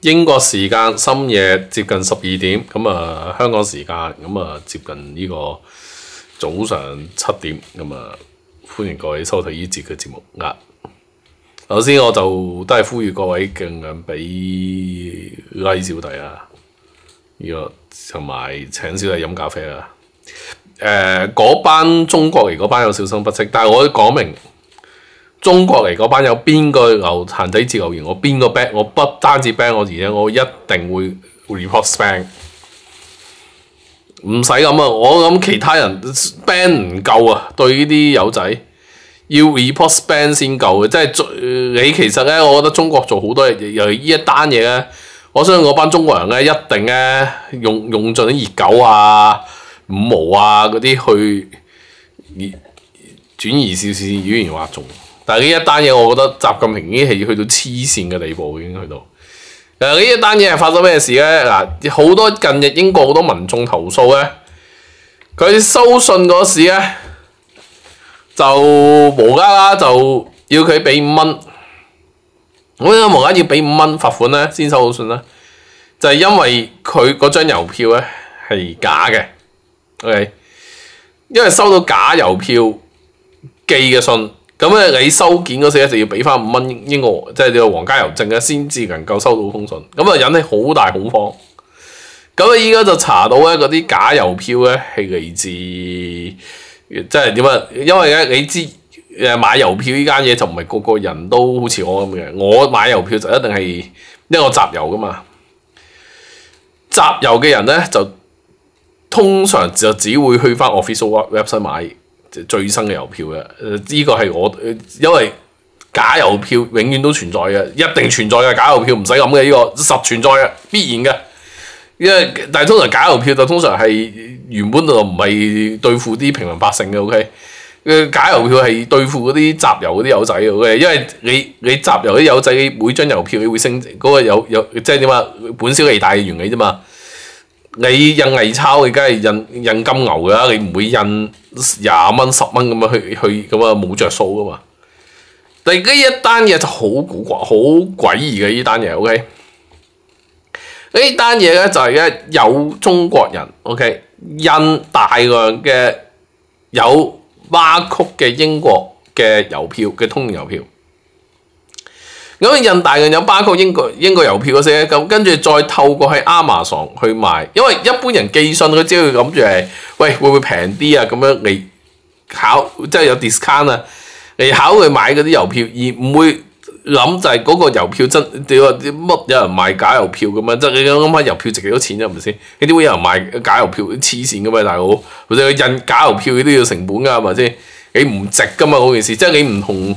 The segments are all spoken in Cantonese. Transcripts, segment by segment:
英國時間深夜接近12點，咁啊香港時間咁啊接近呢個早上7點，咁啊歡迎各位收睇呢節嘅節目。首先我就都係呼籲各位盡量俾 like 小弟啊，呢個同埋請小弟飲咖啡啊。嗰班中國嚟嗰班有小心不識，但係我講明中國嚟嗰班有邊個閒體字留言，我邊個 ban， 我不單止 ban 我，而且我一定會 report spam。唔使咁啊，我諗其他人 ban 唔夠啊，對呢啲友仔要 report spam 先夠嘅，即係你其實咧，我覺得中國做好多嘢，尤其呢一單嘢咧，我相信嗰班中國人咧一定咧用盡啲熱狗啊、五毛啊嗰啲去轉移視線語言惑眾。但係呢一單嘢，我覺得習近平已經係去到黐線嘅地步，已經去到。呢一單嘢係發生咩事咧？嗱，好多近日英國好多民眾投訴咧，佢收信嗰時咧就無啦啦就要佢俾5蚊。咁點解無啦啦要俾5蚊罰款咧先收到信咧？就係因為佢嗰張郵票咧係假嘅。OK， 因為收到假郵票寄嘅信。咁咧，你收件嗰時咧就要俾翻5蚊英國，即係呢個皇家郵政咧，先至能夠收到封信。咁啊，引起好大恐慌。咁啊，依家就查到咧嗰啲假郵票咧係嚟自，即係點啊？因為咧你知買郵票呢間嘢就唔係個個人都好似我咁嘅。我買郵票就一定係一個集郵噶嘛。集郵嘅人咧就通常就只會去翻 official website 買最新嘅郵票嘅，呢個係我，因為假郵票永遠都存在嘅，一定存在嘅假郵票，唔使諗嘅，呢個實存在嘅，必然嘅。因為但係通常假郵票就通常係原本就唔係對付啲平民百姓嘅 ，OK？ 假郵票係對付嗰啲集郵嗰啲友仔嘅，OK？ 因為你集郵啲友仔，每張郵票你會升嗰個有即係點啊？本小利大嘅原理啫嘛。你印偽鈔，你梗係印金牛㗎啦，你唔會印20蚊、10蚊咁樣去咁啊冇着數噶嘛。但係呢一單嘢就好古怪、好詭異嘅呢單嘢。OK， 呢單嘢咧就係咧有中國人 OK 印大量嘅有巴曲嘅英國嘅郵票嘅通用郵票。咁印大量有巴曲英國郵票嗰時咧，咁跟住再透過喺 Amazon 去賣，因為一般人寄信佢只會諗住係，喂會唔會平啲啊？咁樣嚟考即係有 discount 啊，嚟考慮買嗰啲郵票，而唔會諗就係嗰個郵票真你話乜有人賣假郵票咁樣？即係你諗下郵票值幾多錢啫？係咪先？你點會有人賣假郵票？黐線噶嘛，大佬！或者印假郵票你都要成本㗎，係咪先？你唔值㗎嘛嗰件事，即係你唔同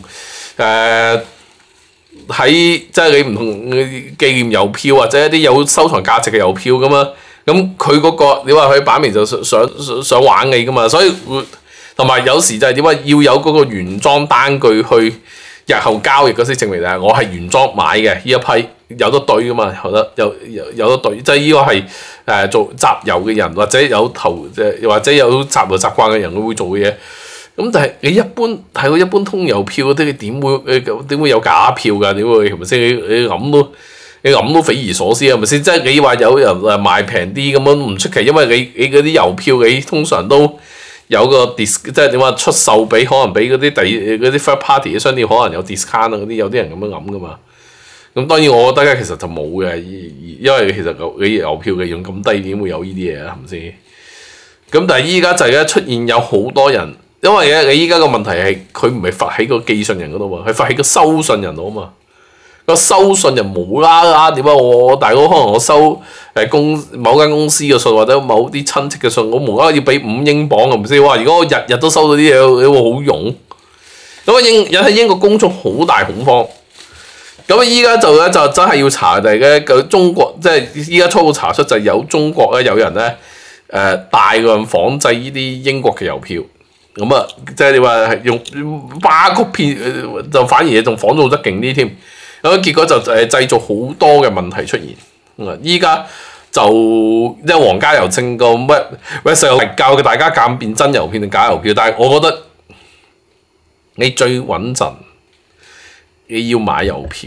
喺即係你唔同紀念郵票或者一啲有收藏價值嘅郵票咁啊，咁佢嗰個你話佢擺明就想玩你噶嘛，所以同埋有時就係點啊，要有嗰個原裝單據去日後交易嗰時證明我係原裝買嘅呢一批有得對噶嘛，有得對，即係呢個係做集郵嘅人或者有或者有集郵習慣嘅人會做嘅嘢。咁但係你一般睇到一般通郵票嗰啲，你點會有假票㗎？點會係咪先？你諗都匪夷所思係咪先？即係你話有人賣平啲咁樣唔出奇，因為你嗰啲郵票你通常都有個 即係點話出售俾可能俾嗰啲嗰啲 third party 嘅商店可能有 discount 啊嗰啲，有啲人咁樣諗㗎嘛。咁當然我覺得咧其實就冇嘅，因為其實你郵票嘅用咁低點會有呢啲嘢啊？係咪先？咁但係依家就係咧出現有好多人。因為咧，你依家個問題係佢唔係罰喺個寄信人嗰度嘛，係罰喺個收信人度啊嘛。個收信人無啦啦點解我大佬可能我收某間公司嘅信或者某啲親戚嘅信，我無啦啦要俾5英鎊係咪先？哇！如果我日日都收到啲嘢，你會好勇。咁啊引起英國公眾好大恐慌。咁啊依家就真係要查就係嘅中國，即係依家初步查出就係有中國咧有人咧大量仿製呢啲英國嘅郵票。咁啊，即係你話係用巴曲片，就反而仲仿造得勁啲添。咁結果就製造好多嘅問題出現。依家就即係皇家郵政個website教嘅大家鑑辨真郵票定假郵票，但係我覺得你最穩陣，你要買郵票，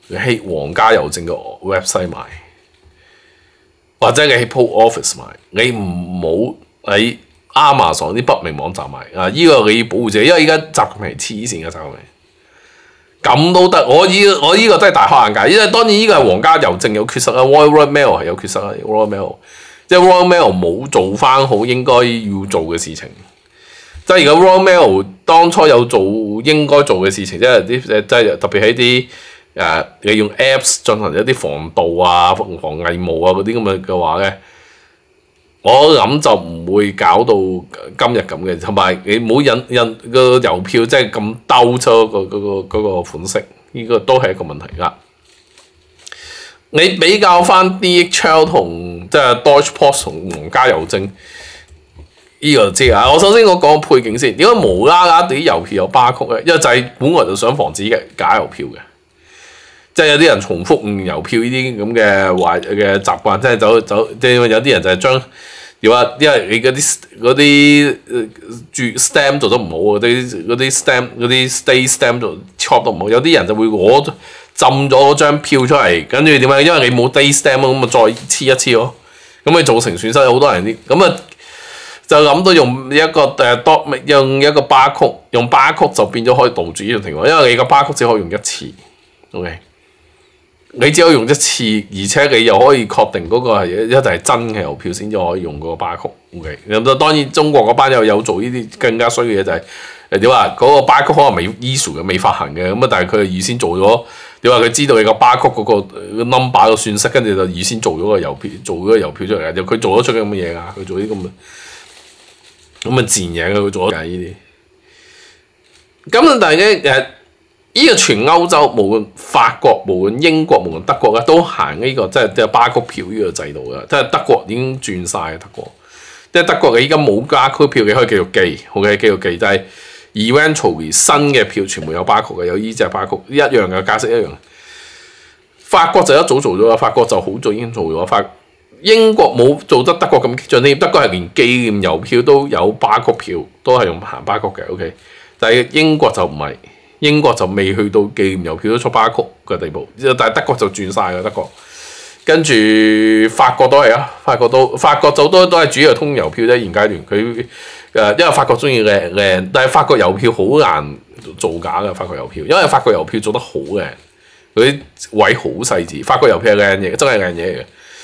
你喺皇家郵政嘅 website 買，或者你喺 post office 買，你唔好喺 Amazon 啲不明網站買啊！依個你要保護自己，因為而家習近平黐線嘅習近平。咁都得，我依個真係大開眼界，因為當然依個係皇家郵政有缺失啦 ，Royal Mail 係有缺失啦 ，Royal Mail 即係 Royal Mail 冇做翻好應該要做嘅事情，即係如果 Royal Mail 當初有做應該做嘅事情，即係特別喺啲你用 Apps 進行一啲防盜啊、防偽冒啊嗰啲咁嘅話咧，我諗就唔會搞到今日咁嘅，同埋你唔好印個郵票即係咁兜出嗰個款式，呢個都係一個問題㗎。你比較翻 DHL 同即係 Deutsche Post 同皇家郵政，呢個就知啊。我首先我講個背景先，點解無啦啦啲郵票有巴曲咧？因為就係本來就想防止嘅假郵票嘅。即係有啲人重複郵票呢啲咁嘅壞嘅習慣，即係有啲人就係將點啊？因為你嗰啲注 stamp 做得唔好啊，嗰啲 stamp 嗰啲 stay stamp 做 chop 得唔好，有啲人就會攞浸咗嗰張票出嚟，跟住點啊？因為你冇 day stamp 咁啊，再黐一黐咯，咁咪造成損失。有好多人啲咁啊，就諗到用一個用一個巴曲，用巴曲就變咗可以杜絕呢種情況，因為你個巴曲只可以用一次 ，OK。你只可以用一次，而且你又可以確定嗰個係一定係真嘅郵票先至可以用嗰個巴曲。OK， 咁當然中國嗰班又有做呢啲更加衰嘅嘢，就係點話嗰個巴曲可能未 issue 嘅、未發行嘅，咁啊但係佢預先做咗點話佢知道你個巴曲嗰個 number 嘅算式，跟住就預先做咗個郵票，做咗個郵票出嚟，就佢做得出咁嘅嘢㗎，佢做啲咁嘅賤嘢佢做咗呢啲。咁但係咧呢個全歐洲無論法國、無論英國、無論德國咧，都行呢個即係巴曲票呢個制度嘅。即係德國已經轉晒德國，即係德國你依家冇巴曲票，你可以繼續寄，OK，繼續寄。但係 eventually 新嘅票全部有巴曲嘅，有呢隻巴曲一樣嘅價式一樣。法國就一早做咗啦，法國就好早已經做咗。英國冇做得德國咁激進添，德國係連紀念郵票都有巴曲票，都係用行巴曲嘅 ，OK。但係英國就唔係。英國就未去到紀念郵票都出巴曲嘅地步，但係德國就轉晒嘅德國，跟住法國都係啊，法國就都係主要係通郵票啫。現階段佢因為法國中意靚，但係法國郵票好難造假嘅法國郵票，因為法國郵票做得好嘅，佢啲位好細緻，法國郵票係靚嘢，真係靚嘢嚟嘅。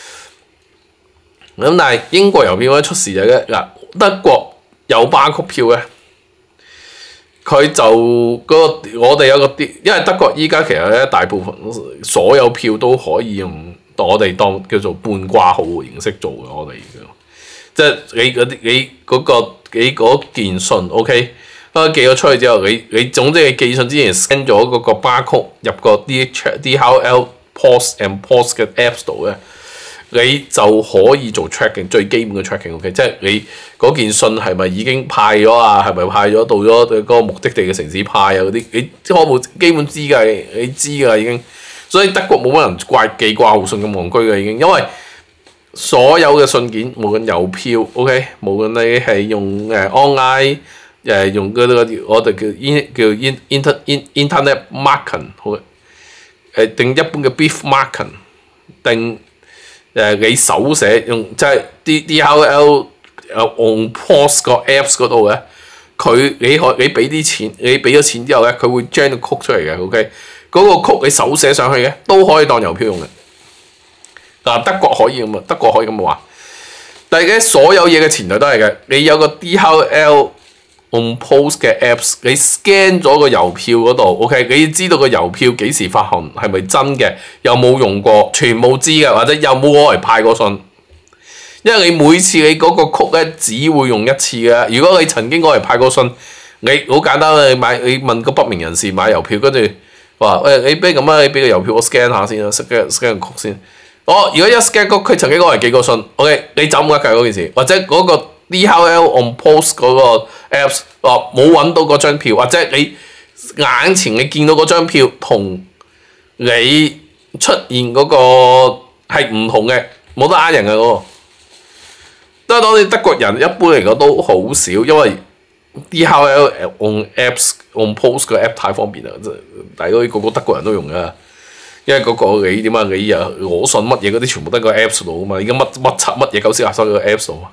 咁但係英國郵票咧出事就係嗱，德國有巴曲票嘅。佢就我哋有個啲，因為德國依家其實咧大部分所有票都可以用我哋當叫做半掛號嘅形式做嘅，我哋即係你嗰件信 OK， 寄咗出去之後，你總之你寄信之前 send 咗嗰個巴曲入個 DHL Post and Post 嘅 Apps 度咧。你就可以做 tracking 最基本嘅 tracking，OK， 即係你嗰件信係咪已經派咗啊？係咪派咗到咗嗰個目的地嘅城市派啊？嗰啲你初步基本知㗎，你知㗎已經。所以德國冇乜人寄掛號信咁戇居嘅已經，因為所有嘅信件無論郵票 OK， 無論你係用online 用嗰啲我哋叫 internet marketing 好定一般嘅 beef marketing 定。你手寫用即係 DHL on post 個 apps 嗰度咧，你俾啲錢，你俾咗錢之後咧，佢會將個曲出嚟嘅 ，OK， 嗰個曲你手寫上去嘅都可以當郵票用嘅。嗱，德國可以咁啊，德國可以咁話，但係咧所有嘢嘅前提都係嘅，你有個 DHL on post 嘅 apps， 你 scan 咗個郵票嗰度 ，OK， 你知道個郵票幾時發行，係咪真嘅，有冇用過，全部知嘅，或者有冇攞嚟派過信。因為你每次你嗰個曲咧只會用一次嘅，如果你曾經攞嚟派過信，你好簡單啦，你問個不明人士買郵票，跟住話喂，你俾咁啊，你俾個郵票我 scan 下先啦 ，scan 個曲先。如果一 scan 個佢曾經攞嚟寄過信 ，OK， 你走唔得計嗰件事，或者嗰個 DHL on post 嗰個 apps 冇揾到嗰張票，或者你眼前你見到嗰張票同你出現嗰個係唔同嘅，冇得呃人嘅嗰個。當然德國人一般嚟講都好少，因為 DHL on apps on post 個 app 太方便啦，大家個個德國人都用㗎。 因為嗰個你點啊？你我信乜嘢嗰啲全部都喺個 Apps 度啊嘛，而家乜嘢狗屎垃圾喺個 Apps 度啊，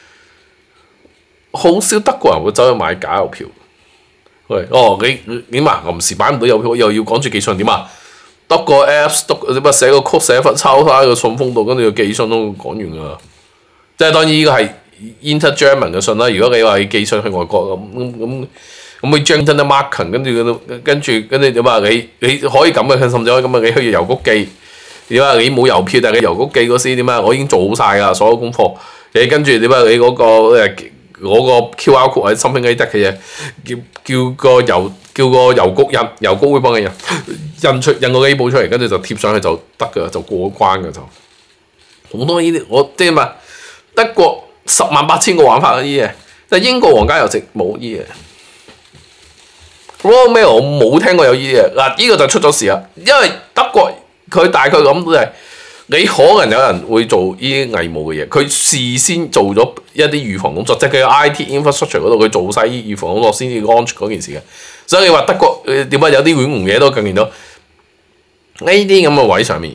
好少德國人會走去買假郵票。喂，你點啊？臨時擺唔到郵票，又要趕住寄信點啊？得個 Apps， 你咪寫個曲寫份抄翻喺個信封度，跟住要寄信都講完㗎啦。即係當然呢個係 Inter-German 嘅信啦。如果你話要寄信去外國咁你將 Internet marketing 跟住點啊？你可以咁嘅，甚至可以咁啊！你去郵局寄點啊？你冇郵票，但係你郵局寄嗰時點啊？我已經做好晒㗎，所有功課。你跟住點啊？你嗰個QR code 係 something like that 嘅嘢，叫個郵局郵局會幫你印個機簿出嚟，跟住就貼上去就得㗎，就過關㗎就。好多呢啲我即係嘛，德國108000個玩法嗰啲嘢，但係英國皇家郵政冇呢嘢。Royal Mail 我冇聽過有呢啲嘢嗱，呢個就出咗事啦，因為德國佢大概咁都係。你可能有人會做呢啲偽冒嘅嘢，佢事先做咗一啲預防工作，即係佢嘅 IT infrastructure 嗰度佢做晒啲預防工作先至 launch 嗰件事嘅。所以你話德國點解有啲軟紅嘢都更見到呢啲咁嘅位上面，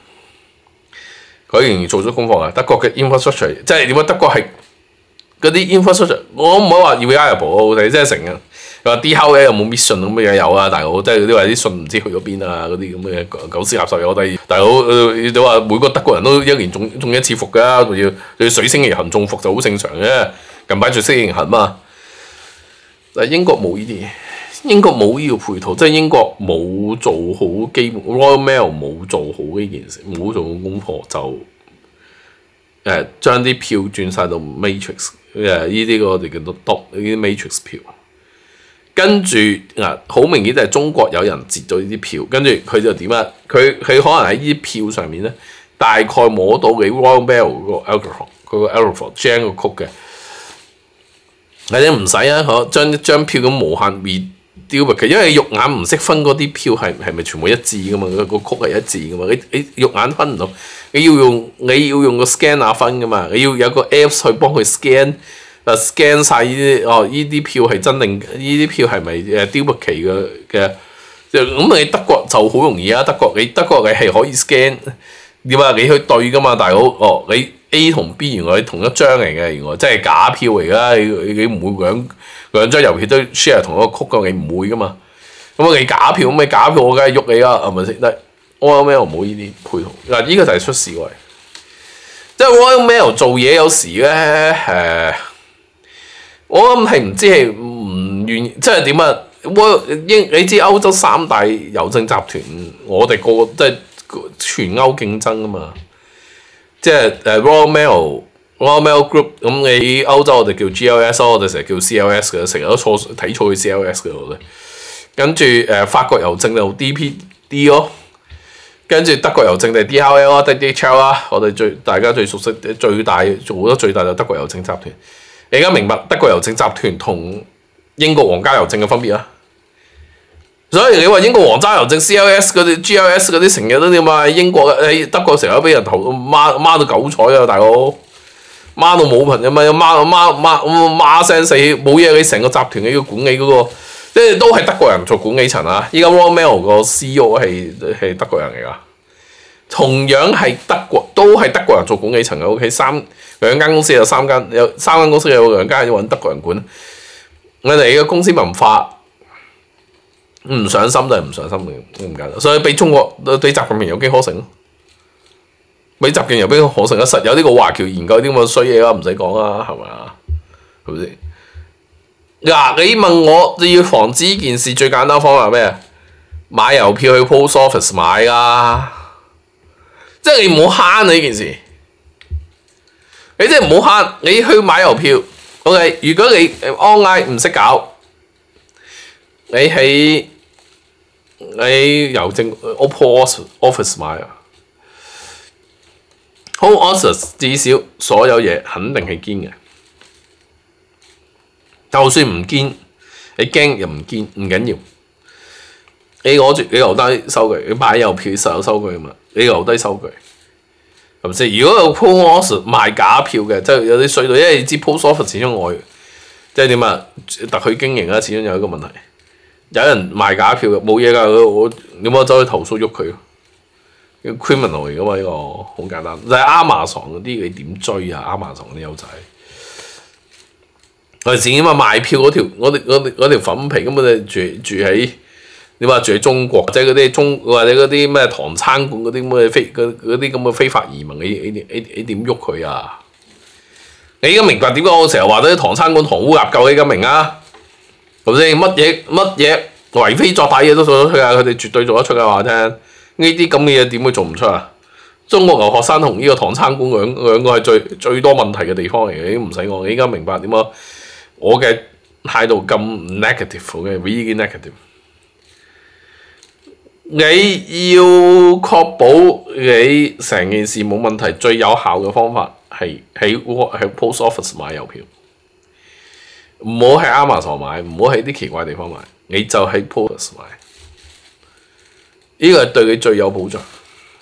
佢仍然做咗功課嘅。德國嘅 infrastructure 即係點解德國係嗰啲 infrastructure， 我唔好話 reliable，即係成日。話 DHL 有冇 mission 咁嘅嘢有啊，大佬即係啲話啲信唔知去咗邊啊，嗰啲咁嘅狗屎垃圾嘢我哋大佬你話每個德國人都一年中一次伏㗎，仲要水星逆行中伏就好正常嘅，近排最星逆行嘛。但係英國冇呢啲嘢，英國冇呢個配套，即係英國冇做好基本 Royal Mail 冇做好呢件事，冇做好功課就將啲票轉晒到 Matrix 呢啲個我哋叫做 dot 呢啲 Matrix 票。跟住好明顯就係中國有人截咗呢啲票，跟住佢就點啊？佢可能喺呢啲票上面咧，大概摸到你 Royal Mail 嗰個 algorithm， 佢個 algorithm gen 個曲嘅，或者唔使啊，將一張票咁無限 reduplicate，因為肉眼唔識分嗰啲票係咪全部一致噶嘛？個曲係一致噶嘛？你肉眼分唔到，你要用個 scanner 分噶嘛？你要有個 apps 去幫佢 scan 晒呢啲呢啲票係真定呢啲票係咪duplicate嘅？咁你德國就好容易啊！德國你係可以 scan 點啊？你去對噶嘛，大佬你 A 同 B 原來係同一張嚟嘅，原來真係假票嚟噶，你唔會兩張郵票都 share 同一個曲噶，你唔會噶嘛。咁你假票咁你假票我梗係喐你啦，係咪先？但係 Royal Mail 冇呢啲配套嗱，呢個就係出事位。即係 Royal Mail 做嘢有時咧我諗係唔知係唔願意，即係點啊？你知歐洲3大郵政集團，我哋個個即係全歐競爭啊嘛。即係Royal Mail Group， 咁你歐洲我哋叫 GLS， 我哋成日叫 CLS 嘅，成日都睇錯佢 CLS 嘅我哋。跟住法國郵政就 DPD 咯，跟住德國郵政就 DHL 啊 DHL 啊，我哋大家最熟悉最大做得最大就德國郵政集團。你而家明白德國郵政集團同英國皇家郵政嘅分別啦。所以你話英國皇家郵政 CLS 嗰啲 GLS 嗰啲成日都點啊？英國喺德國成日都俾人孖到九彩啊，大佬孖到冇朋友咪孖聲死冇嘢，你成個集團你要管理嗰個，即係都係德國人做管理層啊！依家 Royal Mail 個 CEO 係德國人嚟㗎，同樣係都係德國人做管理層嘅。OK， 兩間公司有三間公司有2間要揾德國人管。我哋嘅公司文化唔上心就係唔上心嘅，唔簡單。所以俾中國對習近平有機可乘咯，俾習近平有機可乘啊！實有呢個華僑研究啲咁嘅衰嘢啦，唔使講啦，係咪啊？係咪先？嗱，你問我你要防止呢件事最簡單方法係咩？買郵票去 post office 買啦，即係你唔好慳啊！呢件事。你即係唔好慳，你去買郵票 ，OK？ 如果你 online 唔識搞，你喺郵政 Home Office 買啊 ，Home Office 至少所有嘢肯定係堅嘅，就算唔堅，你驚又唔堅，唔緊要。你攞住你留低收據，你買郵票實有收據嘛？你留低收據。係咪先？如果有 post office 賣假票嘅，即係有啲衰到，因為你知 post office 始終外，即係點啊？特許經營啦，始終有一個問題，有人賣假票嘅，冇嘢㗎，我點解走去投訴喐佢？ criminal 嚟噶嘛，呢個好簡單。就係 Amazon 嗰啲你點追啊？Amazon 嗰啲友仔，我哋自己嘛賣票嗰條粉皮根本就住喺你話住喺中國，或者嗰啲或者嗰啲咩唐餐館嗰啲咁嘅非法移民，你點喐佢啊？你而家明白點解我成日話啲唐餐館、唐烏鴨舊？你而家明啊？係咪先？乜嘢為非作歹嘢都做得出啊！佢哋絕對做得出嘅話聽，呢啲咁嘅嘢點會做唔出啊？中國留學生同呢個唐餐館兩個係最多問題嘅地方嚟嘅，你唔使講。你而家明白點解我嘅態度咁 negative 嘅 really negative。你要確保你成件事冇問題，最有效嘅方法係喺 post office 買郵票，唔好喺 Amazon 買，唔好喺啲奇怪地方買，你就喺 post office 買，呢個係對你最有保障。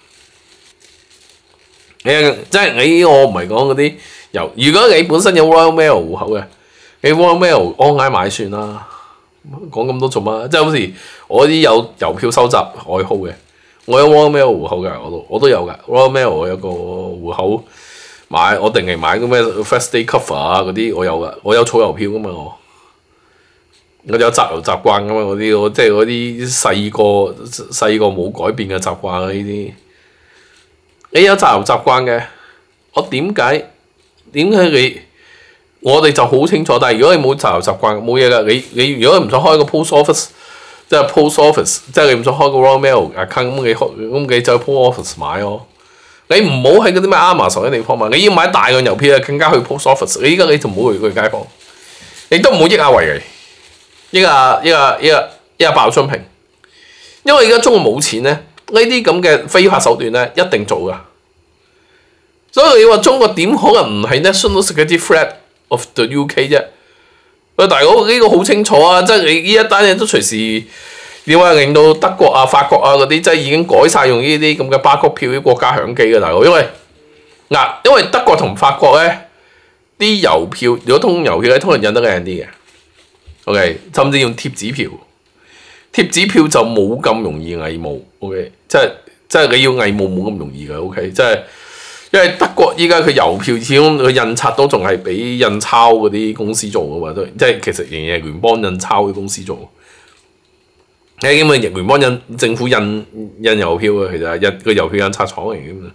即係我唔係講嗰啲郵，如果你本身有 Royal Mail 戶口嘅，你 Royal Mail online 買算啦。講咁多做乜？即係好似我啲有郵票收集愛好嘅，我有 Royal Mail 戶口嘅，我都有㗎。Royal Mail 我有個戶口買，我定期買嗰咩 First Day Cover 啊嗰啲，我有㗎。我有儲郵票㗎嘛，我有集郵習慣㗎嘛，嗰啲我即係嗰啲細個冇改變嘅習慣啊呢啲。你有集郵習慣嘅，我點解你？我哋就好清楚，但係如果你冇集郵習慣，冇嘢㗎。你如果你唔想開個 post office，即係 post office，即係你唔想開個 Royal Mail account，咁你就去 post office 買咯。你唔好喺嗰啲咩 Amazon 啲地方買，你要買大量郵票啊，更加去 post office。你依家你就唔好去街坊，你都唔好益下維尼，益下爆春平，因為而家中國冇錢咧，呢啲咁嘅非法手段咧一定做㗎。所以你話中國點可能唔係 national security threat of the UK 啫？喂，大佬呢個好清楚啊！即係你呢一單嘢都隨時點解令到德國啊、法國啊嗰啲，即係已經改晒用呢啲咁嘅巴曲票啲國家響機嘅大佬，因為德國同法國咧啲郵票，如果通郵票咧，通常印得靚啲嘅。OK， 甚至用貼紙票，貼紙票就冇咁容易偽冒。OK， 即係你要偽冒冇咁容易嘅。OK， 即係。因為德國依家佢郵票始終佢印刷都仲係俾印鈔嗰啲公司做嘅嘛，都即係其實仍然係聯邦印鈔嘅公司做。你因為聯邦政府印郵票嘅，其實係個郵票印刷廠嚟嘅嘛。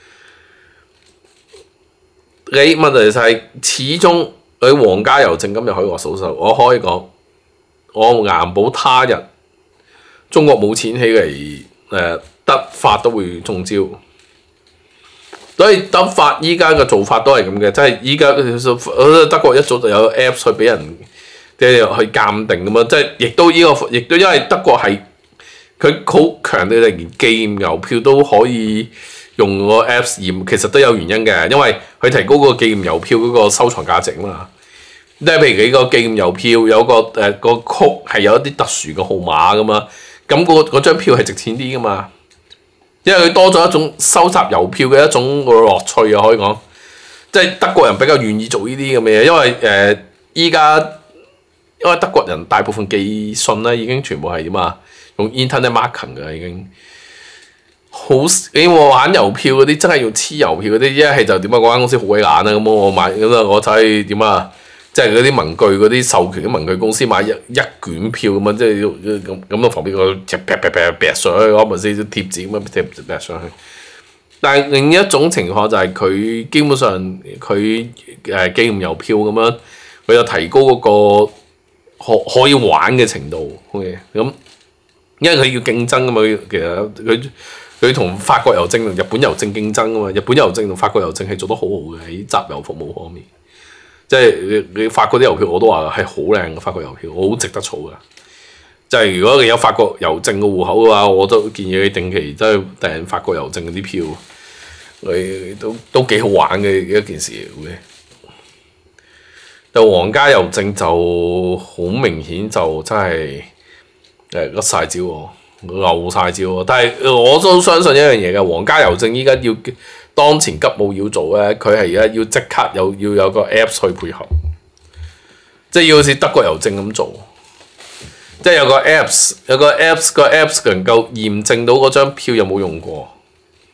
你問題就係始終佢皇家郵政今日可以話數手，我可以講，我難保他日中國冇錢起嚟，德法都會中招。所以德法依家嘅做法都係咁嘅，即係依家德國一早就有 Apps 去俾人去鑑定㗎嘛，即係亦都因為德國係佢好強調連寄郵票都可以用個 Apps 驗，其實都有原因嘅，因為佢提高個寄郵票嗰個收藏價值啊嘛。即係譬如你個寄郵票有個曲係有一啲特殊嘅號碼㗎嘛，咁嗰張票係值錢啲㗎嘛。因為佢多咗一種收集郵票嘅一種樂趣啊，可以講，即係德國人比較願意做呢啲咁嘅嘢，因為依家因為德國人大部分寄信咧已經全部係點啊，用 internet marketing 嘅已經好。你玩郵票嗰啲真係要黐郵票嗰啲，一係就點啊，嗰間公司好鬼懶啊，咁我買咁啊，我睇點啊，即係嗰啲文具嗰啲授權嘅文具公司買一卷票咁啊，即係要咁到旁邊個劈上去，我咪先貼紙咁樣劈上去。但係另一種情況就係佢基本上佢寄郵票咁樣，佢就提高嗰個可以玩嘅程度。OK， 咁因為佢要競爭啊嘛，其實佢同法國郵政同日本郵政競爭啊嘛，日本郵政同法國郵政係做得好好嘅喺集郵服務方面。即係你法國啲郵票我都話係好靚嘅，法國郵票好值得儲嘅。即係如果你有法國郵政嘅戶口嘅話，我都建議你定期都係訂法國郵政嗰啲票，你都幾好玩嘅一件事嚟嘅。但皇家郵政就好明顯就真係甩晒招喎，漏晒招喎。但係我都相信一樣嘢嘅，皇家郵政依家要當前急務要做咧，佢係而家要即刻要有個 Apps 去配合，即係要好似德國郵政咁做，即係有個 Apps 個 Apps 能夠驗證到嗰張票有冇用過，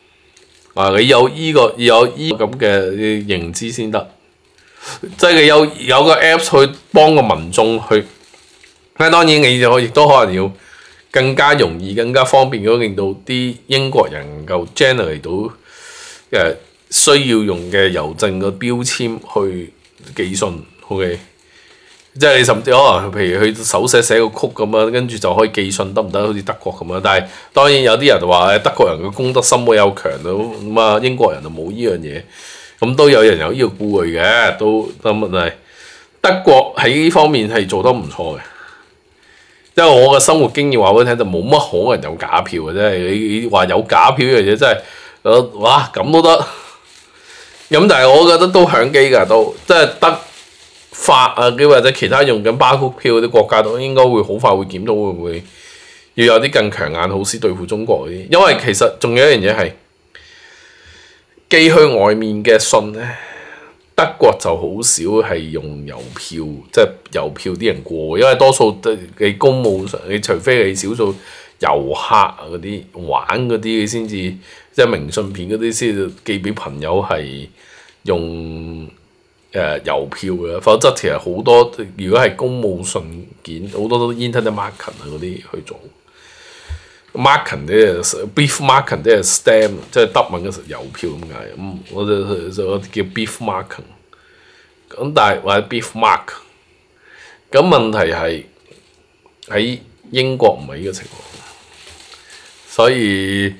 你有咁嘅認知先得，即係你有個 Apps 去幫個民眾去。當然你就亦都可能要更加容易、更加方便咁令到啲英國人能夠 generate 到需要用嘅郵政嘅標籤去寄信 ，OK？ 即係你甚至可能譬如佢手寫個曲咁樣，跟住就可以寄信得唔得？好似德國咁樣。但係當然有啲人話德國人嘅公德心會有強到咁啊，英國人就冇呢樣嘢。咁都有人有呢個顧慮嘅，都問題德國喺呢方面係做得唔錯嘅。因為我嘅生活經驗話俾你聽，就冇乜可能有假票嘅啫。你話有假票呢樣嘢真係，哇咁都得。咁但係我覺得都響機㗎，都即係德法啊，或者其他用緊巴庫票嗰啲國家都應該會好快會檢討，會唔會要有啲更強硬措施對付中國嗰啲？因為其實仲有一樣嘢係寄去外面嘅信咧。德國就好少係用郵票，即係郵票啲人過，因為多數你公務上，你除非你少數遊客嗰啲玩嗰啲，你先至即係明信片嗰啲先至寄俾朋友係用郵票嘅，否則其實好多如果係公務信件，好多都 internet market 啊嗰啲去做。market 啲 beef market 啲係 stamp， 即係德文嘅郵票咁解。我哋叫 beef market。咁但係或者 beef mark。咁問題係喺英國唔係呢個情況，所以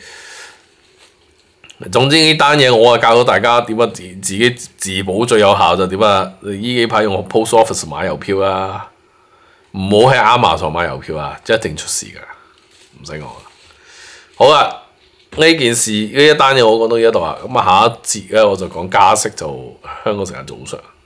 總之呢單嘢我教到大家點樣自己自保最有效就點啊！呢幾排用 post office 買郵票啦，唔好喺 Amazon 買郵票啊，一定出事㗎。唔使我啦，好啦，呢件事呢一單嘢我講到呢一度啊，咁啊下一節咧我就講加息就香港成日早上。